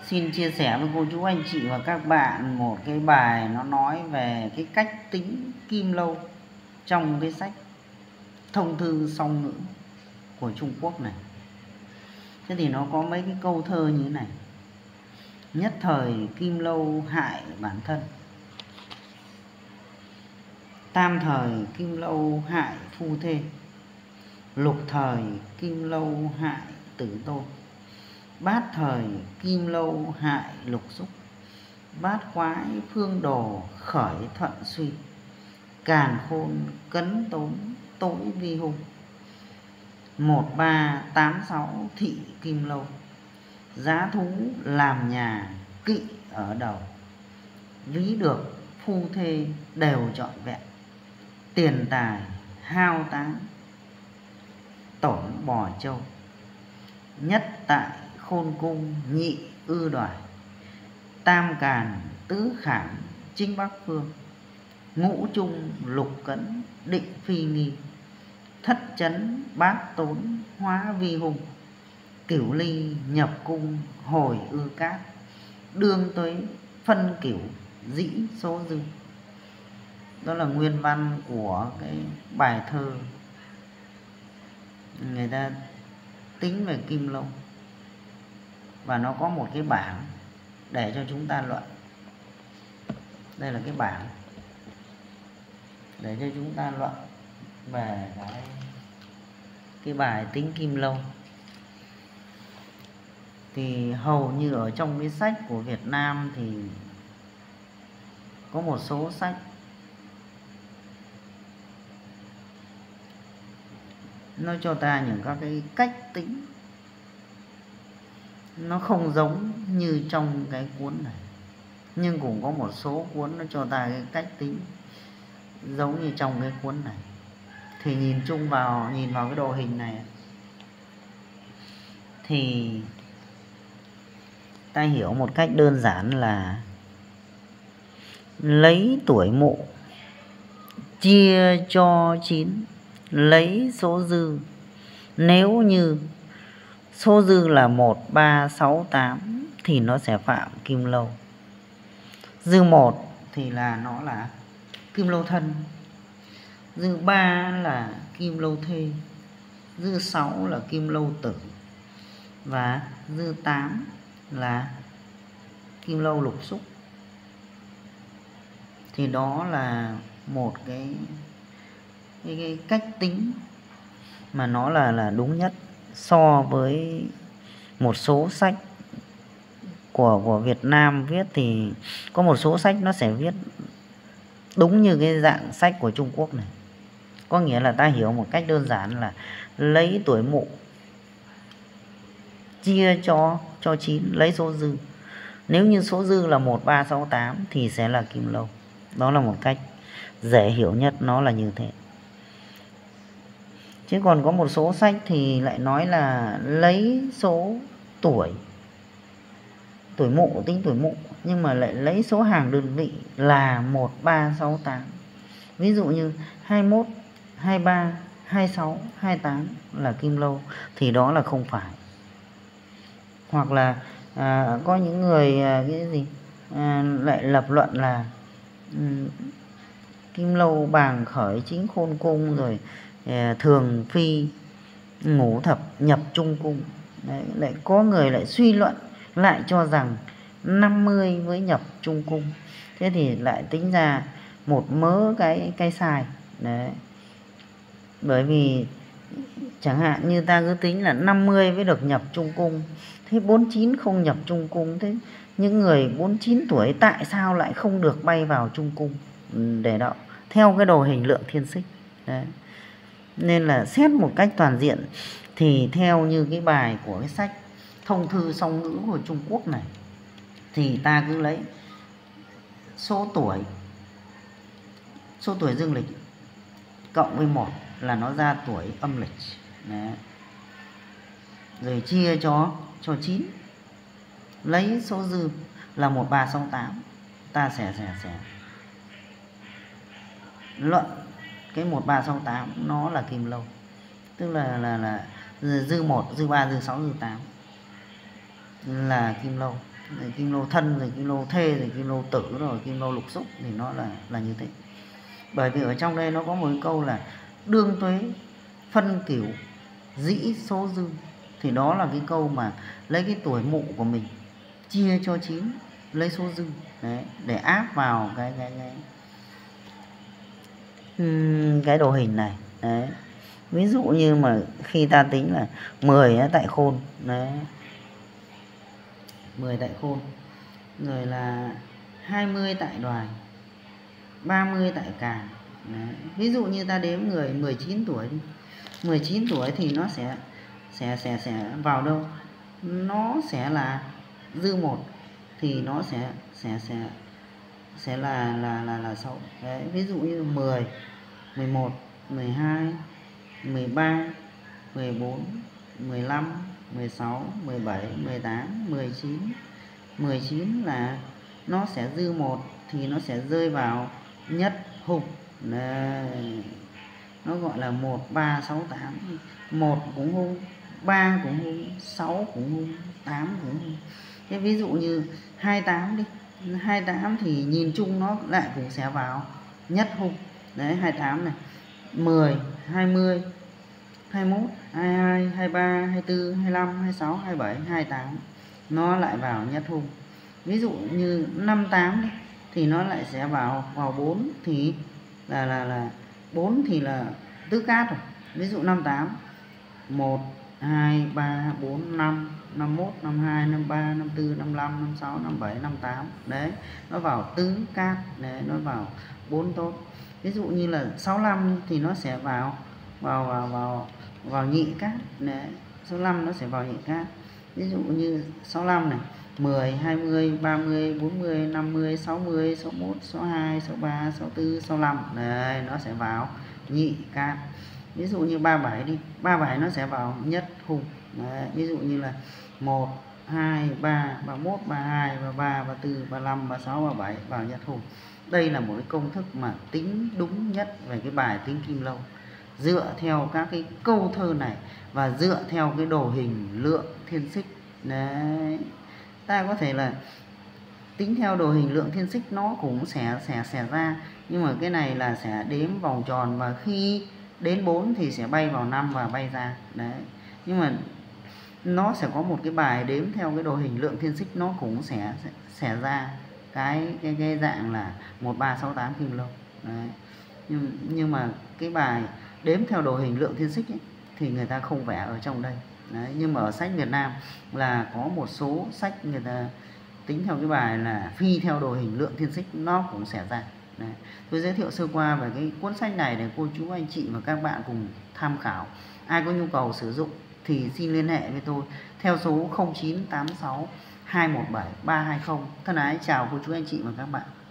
Xin chia sẻ với cô chú anh chị và các bạn một cái bài nó nói về cái cách tính kim lâu trong cái sách Thông thư song ngữ của Trung Quốc này. Thế thì nó có mấy cái câu thơ như thế này: nhất thời kim lâu hại bản thân, tam thời kim lâu hại phu thê, lục thời kim lâu hại tử tôn, bát thời kim lâu hại lục xúc, bát quái phương đồ khởi thuận suy, càn khôn cấn tốn tối vi hung, 1386 thị kim lâu, giá thú làm nhà kỵ ở đầu, ví được phu thê đều trọn vẹn, tiền tài hao tán tổn bò trâu, nhất tại khôn cung nhị ư đoài, tam càn tứ khảm chính bắc phương, ngũ trung lục cấn định phi nghi, thất chấn bát tốn hóa vi hùng, cửu ly nhập cung hồi ư cát, đương tuế phân cửu dĩ số dư. Đó là nguyên văn của cái bài thơ người ta tính về kim lâu, và nó có một cái bảng để cho chúng ta luận. Đây là cái bảng để cho chúng ta luận về cái bài tính kim lâu. Thì hầu như ở trong cái sách của Việt Nam thì có một số sách nó cho ta những các cái cách tính nó không giống như trong cái cuốn này, nhưng cũng có một số cuốn nó cho ta cái cách tính giống như trong cái cuốn này. Thì nhìn vào cái đồ hình này thì ta hiểu một cách đơn giản là lấy tuổi mộ chia cho 9, lấy số dư. Nếu như số dư là 1, 3, 6, 8 thì nó sẽ phạm kim lâu. Dư 1 thì là nó là kim lâu thân, dư 3 là kim lâu thê, dư 6 là kim lâu tử, và dư 8 là kim lâu lục xúc. Thì đó là một cái cách tính mà nó là đúng nhất so với một số sách của Việt Nam viết. Thì có một số sách nó sẽ viết đúng như cái dạng sách của Trung Quốc này, có nghĩa là ta hiểu một cách đơn giản là lấy tuổi mộ chia cho 9, lấy số dư. Nếu như số dư là 1, 3, 6, 8 thì sẽ là kim lâu. Đó là một cách dễ hiểu nhất, nó là như thế. Chứ còn có một số sách thì lại nói là lấy số tuổi mộ, tính tuổi mộ, nhưng mà lại lấy số hàng đơn vị là 1, 3, 6, 8. Ví dụ như 21, 23, 26, 28 là kim lâu thì đó là không phải. Hoặc là có những người lại lập luận là kim lâu bàng khởi chính khôn cung, rồi thường phi ngũ thập nhập trung cung. Đấy, lại có người lại suy luận lại cho rằng 50 với nhập trung cung. Thế thì lại tính ra một mớ cái sai. Đấy. Bởi vì chẳng hạn như ta cứ tính là 50 với được nhập trung cung, thế 49 không nhập trung cung, thế những người 49 tuổi tại sao lại không được bay vào trung cung để đậu theo cái đồ hình lượng thiên xích. Đấy. Nên là xét một cách toàn diện thì theo như cái bài của cái sách Thông thư song ngữ của Trung Quốc này, thì ta cứ lấy số tuổi dương lịch cộng với 1 là nó ra tuổi âm lịch. Đấy. Rồi chia cho 9, lấy số dư là 1, 3, 6, 8. Ta sẽ luận cái 1, 3, 6, 8 nó là kim lâu. Tức là dư 1, dư 3, dư 6, dư 8 là kim lâu. rồi kim lô thân, rồi kim lô thê, rồi kim lô tử, rồi kim lô lục xúc, thì nó là như thế. Bởi vì ở trong đây nó có một cái câu là đương tuế phân cửu dĩ số dư, thì đó là cái câu mà lấy cái tuổi mụ của mình chia cho 9 lấy số dư đấy, để áp vào cái đồ hình này đấy. Ví dụ như mà khi ta tính là 10 tại khôn đấy, 10 tại khôn, rồi là 20 tại đoài, 30 tại càn đấy. Ví dụ như ta đếm người 19 tuổi đi, 19 tuổi thì nó sẽ vào đâu? Nó sẽ là dư 1, thì nó sẽ là 6 đấy. Ví dụ như 10, 11, 12, 13, 14, 15, 16, 17, 18, 19. 19 là nó sẽ dư 1, thì nó sẽ rơi vào nhất hùng. Đây, nó gọi là 1, 3, 6, 8. 1 cũng hung, 3 cũng hung, 6 cũng hung, 8 cũng hung. Thế ví dụ như 28 đi, 28 thì nhìn chung nó lại cũng sẽ vào nhất hung. Đấy, 28 này, 10, 20, 21, 22, 23, 24, 25, 26, 27, 28 nó lại vào nhất hung. Ví dụ như 58 đi, thì nó lại sẽ vào 4, thì là 4 thì là tứ cát rồi. Ví dụ 58 1, 2, 3, 4, 5, 51, 52, 53, 54, 55, 56, 57, 58. Đấy, nó vào tứ cát, đấy, nó vào 4 tốt. Ví dụ như là 65 thì nó sẽ vào nhị cát. Đấy, 65 nó sẽ vào nhị cát. Ví dụ như 65 này, 10, 20, 30, 40, 50, 60, 61, 62, 63, 64, 65. Đấy, nó sẽ vào nhị cát. Ví dụ như 37 đi, 37 nó sẽ vào nhất hung. Đấy, ví dụ như là 1, 2, 3, 31, 32, 33, 34, 35, 36, 37 vào nhất hung. Đây là một cái công thức mà tính đúng nhất về cái bài tính kim lâu, dựa theo các cái câu thơ này và dựa theo cái đồ hình lượng thiên xích. Đấy, ta có thể là tính theo đồ hình lượng thiên xích nó cũng sẽ ra, nhưng mà cái này là sẽ đếm vòng tròn, và khi đến 4 thì sẽ bay vào 5 và bay ra. Đấy, nhưng mà nó sẽ có một cái bài đếm theo cái đồ hình lượng thiên xích, nó cũng sẽ ra cái dạng là 1, 3, 6, 8 kim lâu. Đấy, nhưng mà cái bài đếm theo đồ hình lượng thiên xích ấy, thì người ta không vẽ ở trong đây. Đấy, nhưng mà ở sách Việt Nam là có một số sách người ta tính theo cái bài là phi theo đồ hình lượng thiên xích, nó cũng sẽ ra. Đấy, tôi giới thiệu sơ qua về cái cuốn sách này để cô chú anh chị và các bạn cùng tham khảo. Ai có nhu cầu sử dụng thì xin liên hệ với tôi theo số 0986 217 320. Thân ái chào cô chú anh chị và các bạn.